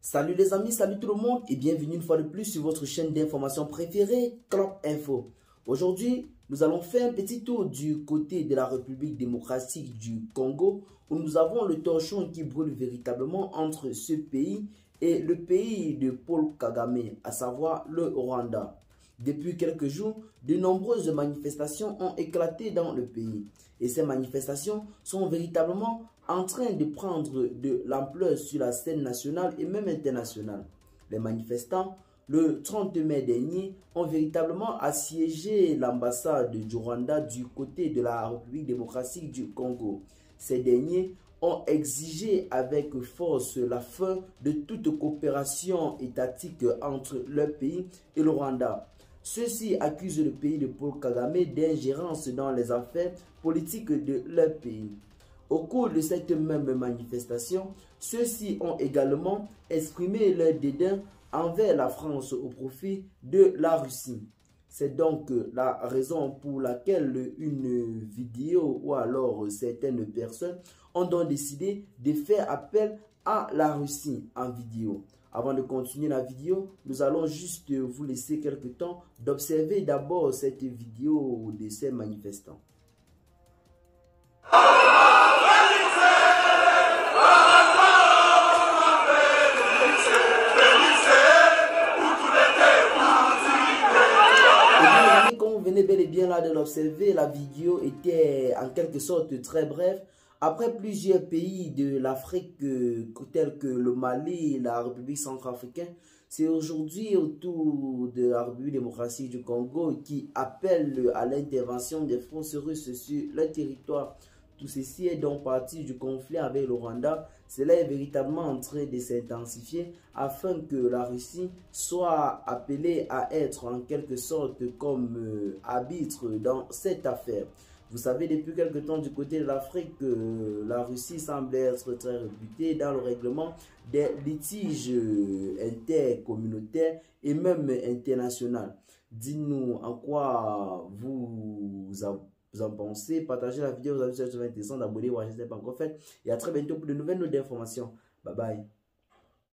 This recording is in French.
Salut les amis, salut tout le monde et bienvenue une fois de plus sur votre chaîne d'information préférée, Clop Info. Aujourd'hui, nous allons faire un petit tour du côté de la République démocratique du Congo où nous avons le torchon qui brûle véritablement entre ce pays et le pays de Paul Kagame, à savoir le Rwanda. Depuis quelques jours, de nombreuses manifestations ont éclaté dans le pays. Et ces manifestations sont véritablement en train de prendre de l'ampleur sur la scène nationale et même internationale. Les manifestants, le 30 mai dernier, ont véritablement assiégé l'ambassade du Rwanda du côté de la République démocratique du Congo. Ces derniers ont exigé avec force la fin de toute coopération étatique entre leur pays et le Rwanda. Ceux-ci accusent le pays de Paul Kagame d'ingérence dans les affaires politiques de leur pays. Au cours de cette même manifestation, ceux-ci ont également exprimé leur dédain envers la France au profit de la Russie. C'est donc la raison pour laquelle une vidéo ou alors certaines personnes ont donc décidé de faire appel à la Russie en vidéo. Avant de continuer la vidéo, nous allons juste vous laisser quelques temps d'observer d'abord cette vidéo de ces manifestants. Comme vous venez bel et bien là de l'observer, la vidéo était en quelque sorte très brève. Après plusieurs pays de l'Afrique tels que le Mali et la République centrafricaine, c'est aujourd'hui autour de la République démocratique du Congo qui appelle à l'intervention des forces russes sur le territoire. Tout ceci est donc parti du conflit avec le Rwanda. Cela est véritablement en train de s'intensifier afin que la Russie soit appelée à être en quelque sorte comme arbitre dans cette affaire. Vous savez, depuis quelque temps du côté de l'Afrique, la Russie semble être très réputée dans le règlement des litiges intercommunautaires et même internationaux. Dites-nous en quoi vous en pensez. Partagez la vidéo, vous avez intéressant d'abonner ou à pas encore fait. Et à très bientôt pour de nouvelles notes d'informations. Bye bye.